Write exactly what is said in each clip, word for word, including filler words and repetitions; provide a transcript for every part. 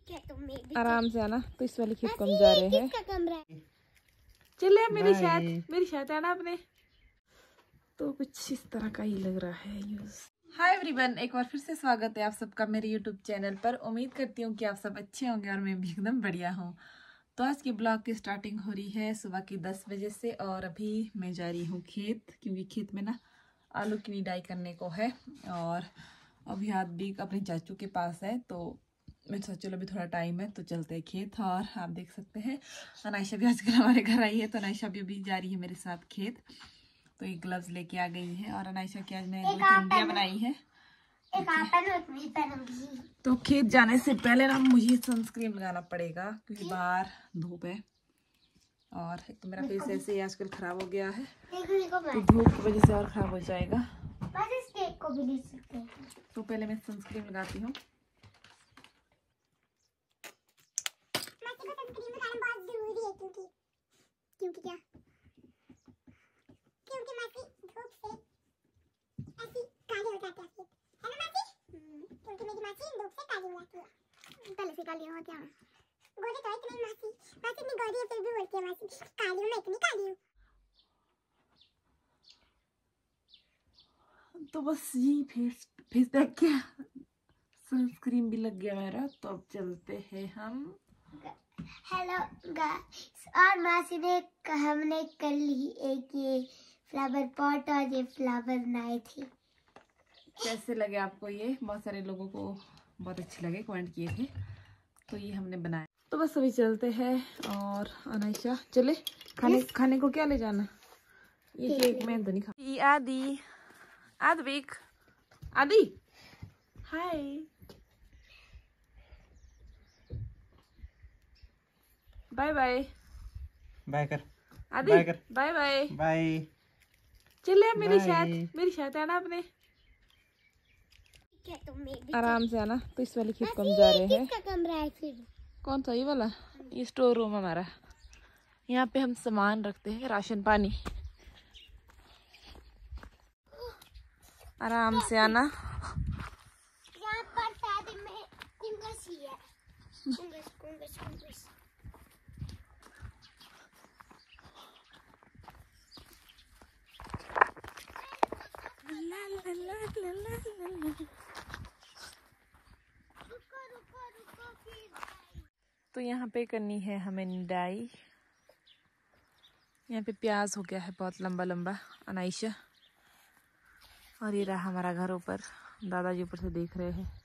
आराम से आना। तो इस वाली खेत को हम जा रहे हैं। चले अब मेरी शायद मेरी शायद आना आपने। तो कुछ इस तरह का ही लग रहा है यूज। हाय एवरीवन, एक बार फिर से स्वागत है आप सबका मेरे यूट्यूब चैनल पर। उम्मीद करती हूँ कि आप सब अच्छे होंगे और मैं भी एकदम बढ़िया हूँ। तो आज की ब्लॉग की स्टार्टिंग हो रही है सुबह की दस बजे से और अभी मैं जा रही हूँ खेत, क्योंकि खेत में ना आलू की निदाई करने को है। और अभी हाथ भी अपने चाचू के पास है, तो मैं सोचा चलो अभी थोड़ा टाइम है तो चलते हैं खेत। और आप देख सकते हैं अनायशा भी आजकल हमारे घर आई है, तो अनायशा भी अभी जा रही है मेरे साथ खेत। तो ये ग्लव्स लेके आ गई है और अनायशा की आज मैंने दो चुंडियाँ बनाई है। तो खेत जाने से पहले ना मुझे सनस्क्रीन लगाना पड़ेगा, क्योंकि बाहर धूप है और एक तो मेरा फेस ऐसे ही आजकल खराब हो गया है, तो धूप की वजह से और खराब हो जाएगा। तो पहले मैं सनस्क्रीन लगाती हूँ। क्योंकि क्या क्योंकि मासी धूप से ऐसी काली हो जाती है, है ना मासी? क्योंकि मेरी मासी धूप से काली हो जाती है। पहले से काली हो क्या है? गोरी तो इतनी मासी मासी इतनी गोरी है फिर भी बोलती है मासी काली हूँ, मैं इतनी काली हूँ। तो बस यही फेस फेस पैक क्या सनस्क्रीन भी लग गया मेरा। तो अब चलते हैं हम। हेलो गाइस, और मासी ने हमने कल ही एक ये फ्लावर पॉट और ये फ्लावर बनाए थे। कैसे लगे आपको ये? बहुत सारे लोगों को बहुत अच्छे लगे, कमेंट किए थे, तो ये हमने बनाया। तो बस अभी चलते हैं। और अनायशा चले खाने yes. खाने को क्या ले जाना? ये केक मैं तो नहीं खा। आदि आदविक आदि हाय बाय बाय बाय कर आदि बाय कर बाय बाय बाय। चले मेरी शायद मेरी शायद आना आपने। आराम से आना। तो इस वाली खेत को हम जा रहे हैं। किसका कमरा है फिर? कौन सा? ये वाला? ये स्टोर रूम हमारा। यहाँ पे हम सामान रखते हैं, राशन पानी। आराम से आना। यहाँ पर शादी में कुंगस ही है। कुंगस कुंगस कुंगस। ला ला ला ला ला ला। रुको रुको रुको फिर। तो यहाँ पे करनी है हमें निदाई। यहाँ पे प्याज हो गया है बहुत लंबा लंबा अनायशा। और ये रहा हमारा घर ऊपर, दादाजी ऊपर से देख रहे हैं।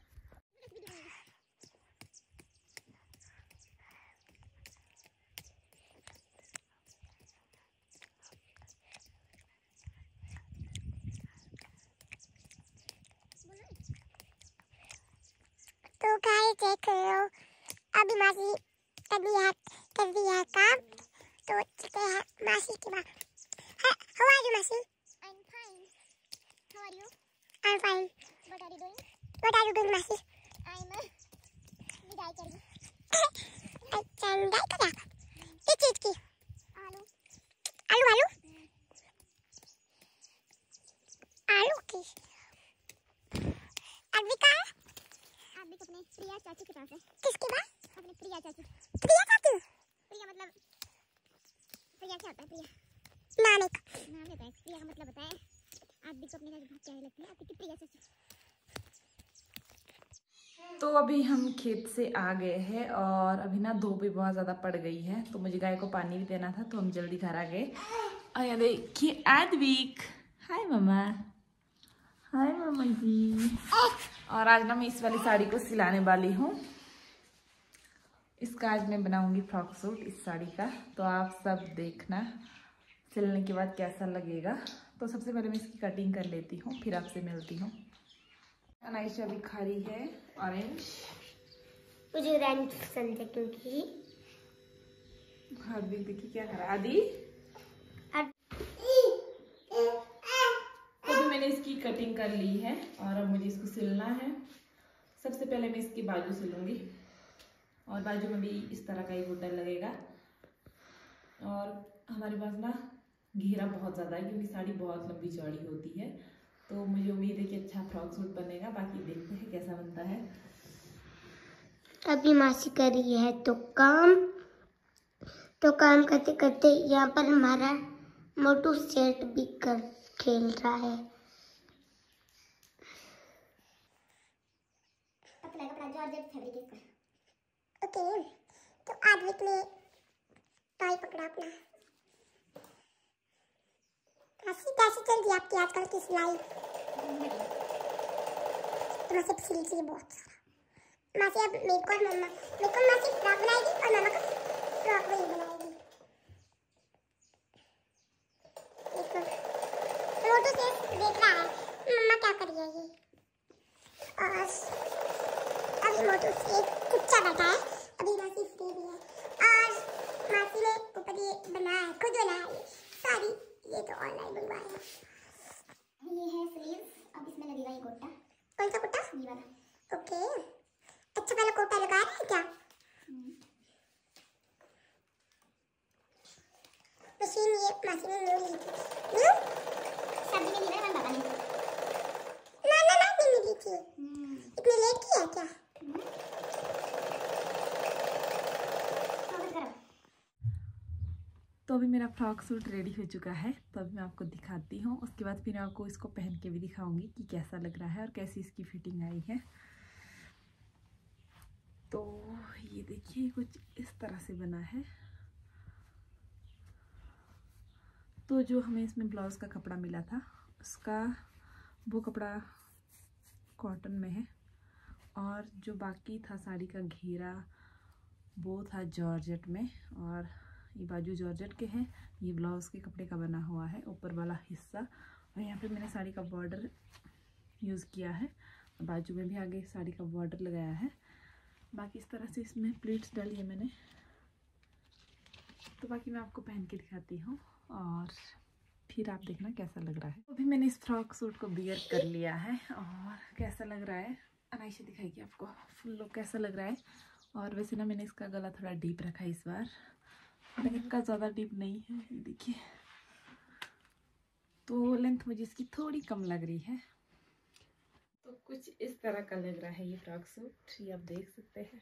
तो गाइस चेक करो, अभी मासी कर दी है कर दी है काम। तो चलते हैं मासी के पास। How are you, मासी? I'm fine. How are you? I'm fine. What are you doing? What are you doing, मासी? I'm निदाई कर रही हूँ। अच्छा निदाई कर रहा? किस चीज की? आलू। आलू आलू? आलू की। अभी कहाँ? अभी तो अपने प्रिया चाचू के पास है। किसके पास? अपने प्रिया चाचू। प्रिया चाचू? प्रिया मतलब प्रिया क्या होता है? प्रिया नाम एक नाम होता है। प्रिया का मतलब होता है आदि को अपने घर बहुत प्यारी लगती है, आदि की प्रिया चाचू। तो अभी हम खेत से आ गए हैं और अभी ना धूप भी बहुत ज़्यादा पड़ गई है, तो मुझे गाय को पानी भी देना था, तो हम जल्दी घर आ गए। और देखिए आदविक, हाय मामा, हाय मामा जी। और आज ना मैं इस वाली साड़ी को सिलाने वाली हूँ। इसका आज मैं बनाऊंगी फ्रॉक सूट इस साड़ी का, तो आप सब देखना सिलने के बाद कैसा लगेगा। तो सबसे पहले मैं इसकी कटिंग कर लेती हूँ, फिर आपसे मिलती हूँ। अनायशा भी खा रही है ऑरेंज। मुझे ऑरेंज पसंद है क्योंकि हाथ भी देखिए क्या कर रहा है आदि। तो भी मैंने इसकी कटिंग कर ली है और अब मुझे इसको सिलना है। सबसे पहले मैं इसकी बाजू सिलूंगी और बाजू में भी इस तरह का ही बूटा लगेगा। और हमारे पास ना घेरा बहुत ज़्यादा है, क्योंकि साड़ी बहुत लंबी चौड़ी होती है, तो मुझे उम्मीद है कि अच्छा फ्रॉक सूट बनेगा। बाकी देखते हैं कैसा बनता है। अभी मासी कर रही है तो काम तो काम करते करते यहाँ पर हमारा मोटू सेट भी कर खेल रहा है। ओके, तो आद्विक ने टॉय पकड़ा अपना। कैसी कैसी चल रही आपकी आजकल की सिलाई? तो मासी सिल रही है बहुत सारा। मासी अब मेरे को और मम्मा मेरे को मासी फ्रॉक बनाएगी और मम्मा को फ्रॉक वही बनाएगी। देखो मोटू से देख रहा है मम्मा क्या कर रही है ये। और अभी मोटू से चुपचाप बैठा है। अभी मासी फ्री भी है और मासी ने ऊपर ये बनाया है, खुद बनाया है। सारी ये तो ऑनलाइन मंगवाया है। ये है स्लीव्स, अब इसमें लगेगा ये गोटा। कौन सा गोटा? ये वाला। ओके, अच्छा वाला गोटा लगा रहे हैं क्या? मशीन ये मासी ने न्यू ली थी। न्यू? शादी में ली ना, मैंने पता नहीं। ना ना ना नहीं ली थी। इतनी लेट की है क्या? तो अभी मेरा फ्रॉक सूट रेडी हो चुका है, तो अभी मैं आपको दिखाती हूँ। उसके बाद फिर मैं आपको इसको पहन के भी दिखाऊंगी कि कैसा लग रहा है और कैसी इसकी फिटिंग आई है। तो ये देखिए कुछ इस तरह से बना है। तो जो हमें इसमें ब्लाउज का कपड़ा मिला था उसका वो कपड़ा कॉटन में है और जो बाकी था साड़ी का घेरा वो था जॉर्जेट में और ये बाजू जॉर्जेट के हैं। ये ब्लाउज के कपड़े का बना हुआ है ऊपर वाला हिस्सा और यहाँ पे मैंने साड़ी का बॉर्डर यूज़ किया है। बाजू में भी आगे साड़ी का बॉर्डर लगाया है। बाकी इस तरह से इसमें प्लीट्स डाली है मैंने। तो बाकी मैं आपको पहन के दिखाती हूँ और फिर आप देखना कैसा लग रहा है। अभी मैंने इस फ्रॉक सूट को बियर कर लिया है और कैसा लग रहा है अनाइशा दिखाएगी आपको फुल लुक कैसा लग रहा है। और वैसे ना मैंने इसका गला थोड़ा डीप रखा है इस बार, लेकिन इतना ज़्यादा डीप नहीं है। देखिए तो लेंथ मुझे इसकी थोड़ी कम लग रही है। तो कुछ इस तरह का लग रहा है ये फ्रॉक सूट, ये आप देख सकते हैं।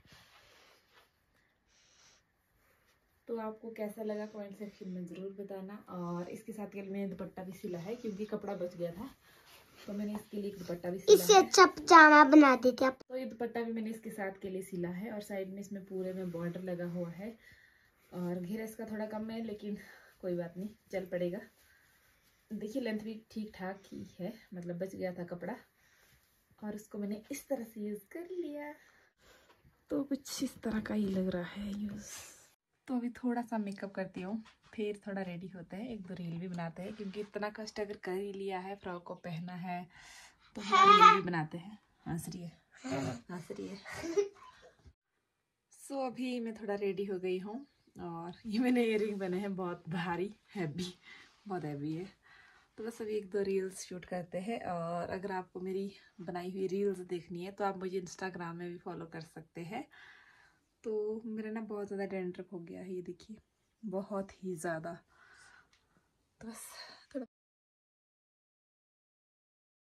तो आपको कैसा लगा कमेंट सेक्शन में ज़रूर बताना। और इसके साथ के लिए मैंने दुपट्टा भी सिला है क्योंकि कपड़ा बच गया था, तो मैंने इसके लिए दुपट्टा भी सिला इससे अच्छा पजामा बना देते आप। तो ये दुपट्टा भी मैंने इसके साथ के लिए सिला है और साइड में इसमें पूरे में बॉर्डर लगा हुआ है और घेरा इसका थोड़ा कम है लेकिन कोई बात नहीं, चल पड़ेगा। देखिए लेंथ भी ठीक ठाक ही है, मतलब बच गया था कपड़ा और उसको मैंने इस तरह से यूज़ कर लिया। तो कुछ इस तरह का ही लग रहा है यूज़। तो अभी थोड़ा सा मेकअप करती हूँ, फिर थोड़ा रेडी होते हैं, एक दो रील भी बनाते हैं क्योंकि इतना कष्ट अगर कर ही लिया है, फ्रॉक को पहना है तो रील भी बनाते हैं। हंस रही है हंस रही है सो so, अभी मैं थोड़ा रेडी हो गई हूँ और ये मैंने इयररिंग बने हैं बहुत भारी हैवी, बहुत हैवी है। तो बस अभी एक दो रील्स शूट करते हैं और अगर आपको मेरी बनाई हुई रील्स देखनी है तो आप मुझे इंस्टाग्राम में भी फॉलो कर सकते हैं। तो मेरा ना बहुत ज़्यादा डैंड्रफ हो गया है, ये देखिए बहुत ही ज़्यादा। तो बस